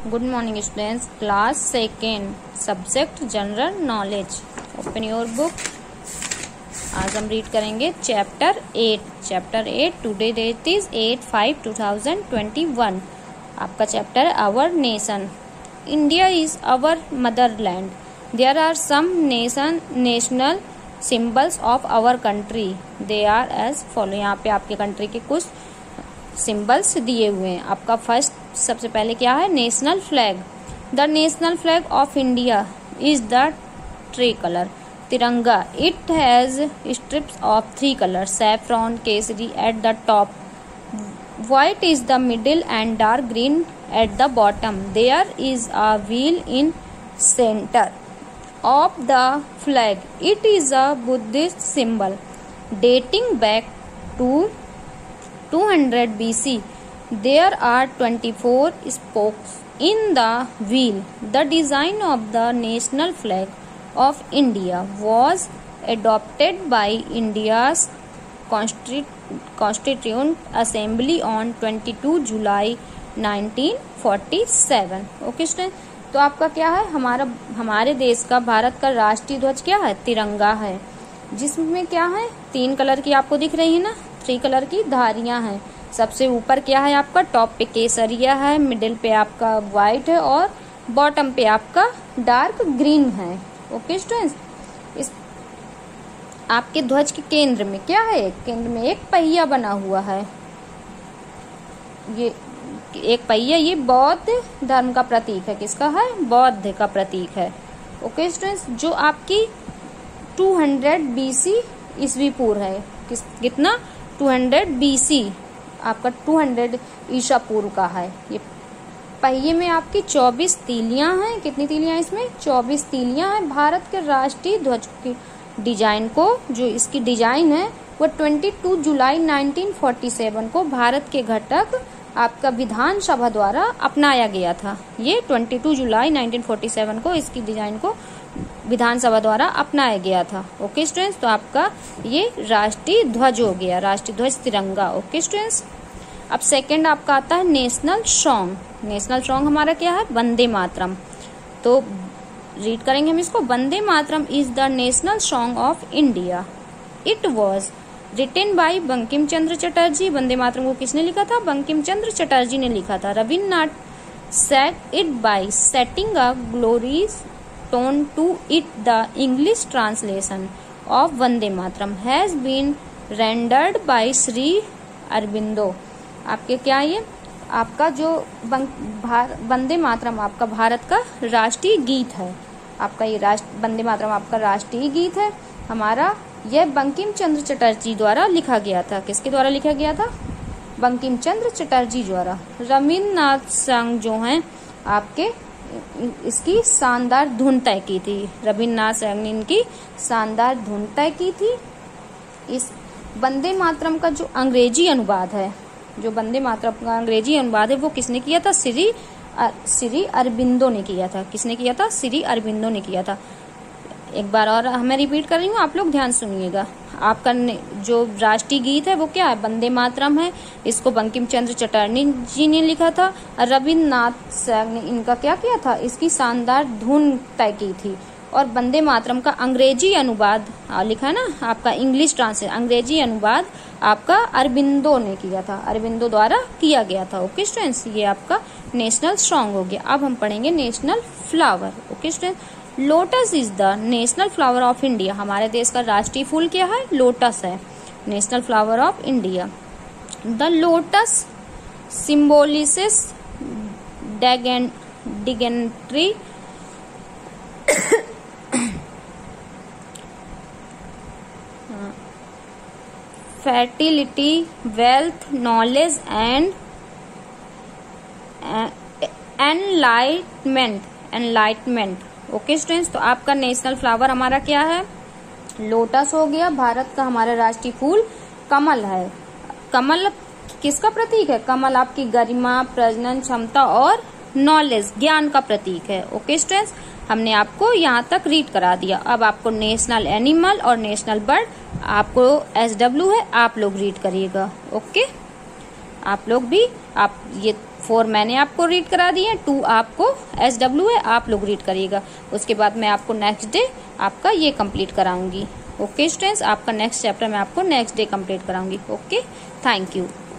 Good morning students, class 2nd, subject general knowledge. Open your book. आज हम read करेंगे chapter 8. Today date is 8/5/2021. आपका chapter our nation. India is our motherland. There are some national symbols of our country. They are as follow. यहाँ पे आपके country के कुछ symbols दिए हुए हैं. आपका फर्स्ट सबसे पहले क्या है? National flag. The national flag of India is the tricolour. Tiranga. It has stripes of 3 colour. Saffron, kesari at the top, white is the middle and dark green at the bottom. There is a wheel in center of the flag. It is a Buddhist symbol dating back to 200 BC. There are 24 spokes in the wheel. The design of the national flag of India was adopted by India's Constituent Assembly on 22 July 1947. Okay student, तो आपका क्या है? हमारे देश का, भारत का राष्ट्रीय ध्वज क्या है? तिरंगा है, जिसमें क्या है? 3 कलर की आपको दिख रही है ना, 3 कलर की धारियां हैं. सबसे ऊपर क्या है आपका? टॉप पे केसरिया है, मिडिल पे आपका व्हाइट है और बॉटम पे आपका डार्क ग्रीन है. ओके स्टूडेंट्स, इस आपके ध्वज के केंद्र में क्या है? केंद्र में एक पहिया बना हुआ है. ये एक पहिया, ये बौद्ध धर्म का प्रतीक है. किसका है? बौद्ध का प्रतीक है. ओके स्टूडेंट्स, जो आपकी 200 BC ईस्वी पूर्व है. कितना? 200 BC, आपका 200 ईसा पूर्व का है. ये पहिए में आपकी 24 तीलियां हैं. कितनी तीलियां इसमें? 24 तीलियां हैं. भारत के राष्ट्रीय ध्वज की डिजाइन को, जो इसकी डिजाइन है वो 22 जुलाई 1947 को भारत के घटक आपका विधानसभा द्वारा अपनाया गया था. ये 22 जुलाई 1947 को इसकी डिजाइन को विधानसभा द्वारा अपनाया गया था. ओके स्टूडेंट्स, तो आपका ये राष्ट्रीय ध्वज हो गया, राष्ट्रीय ध्वज तिरंगा. ओके स्टूडेंट्स, अब सेकंड आपका आता है नेशनल सॉन्ग. नेशनल सॉन्ग हमारा क्या है? वंदे मातरम. तो रीड करेंगे हम इसको. Vande Mataram is the national song of India. It was written by Bankim Chandra Chatterjee. Vande Mataram को किसने लिखा था? बंकिम चंद्र चटर्जी ने लिखा था. Rabindranath sang it by setting a glorious tone to it. The English translation of Vande Mataram has been rendered by Sri Aurobindo. आपके क्या ये आपका जो वंदे मातरम आपका भारत का राष्ट्रीय गीत है. आपका ये वंदे मातरम आपका राष्ट्रीय गीत है हमारा. यह बंकिम चंद्र चटर्जी द्वारा लिखा गया था. किसके द्वारा लिखा गया था? बंकिम चंद्र चटर्जी द्वारा. रविन्द्रनाथ संघ जो हैं आपके इसकी शानदार धुन तय की थी. रविन्द्रनाथ संघ ने इनकी शानदार धुन तय की थी. इस वंदे मातरम का जो अंग्रेजी अनुवाद है, जो वंदे मातरम का अंग्रेजी अनुवाद है, वो किसने किया था? श्री अरबिंदो ने किया था. किसने किया था? श्री अरबिंदो ने किया था. एक बार और मैं रिपीट कर रही हूँ, आप लोग ध्यान सुनिएगा. आपका जो राष्ट्रीय गीत है वो क्या है? वंदे मातरम है. इसको बंकिम चंद्र चटर्जी जी ने लिखा था. रविन्द्रनाथ संघ ने इनका क्या किया था? इसकी शानदार धुन तय की थी. और वंदे मातरम का अंग्रेजी अनुवाद लिखा है ना आपका, इंग्लिश ट्रांसलेशन, अंग्रेजी अनुवाद आपका अरबिंदो ने किया था, अरबिंदो द्वारा किया गया था. ओके स्टूडेंट्स, ये आपका नेशनल सॉन्ग हो गया. अब हम पढ़ेंगे national flower. Okay students, lotus is the national flower of India. हमारे देश का राष्ट्रीय फूल क्या है? लोटस है. National flower of India. The lotus symbolises dignity fertility, wealth, knowledge and enlightenment. Okay students, तो आपका नेशनल फ्लावर हमारा क्या है? लोटस हो गया. भारत का हमारा राष्ट्रीय फूल कमल है. कमल किसका प्रतीक है? कमल आपकी गरिमा, प्रजनन क्षमता और नॉलेज, ज्ञान का प्रतीक है. ओके स्टूडेंट्स, हमने आपको यहाँ तक रीड करा दिया. अब आपको नेशनल एनिमल और नेशनल बर्ड आपको SW है, आप लोग रीड करिएगा. ओके, आप लोग भी आप ये 4 मैंने आपको रीड करा दिए, 2 आपको SW है, आप लोग रीड करिएगा। उसके बाद मैं आपको नेक्स्ट डे आपका ये कंप्लीट कराऊंगी। ओके स्टूडेंट्स, आपका नेक्स्ट चैप्टर मैं आपको नेक्स्ट डे कंप्लीट कराऊंगी। Okay, thank you.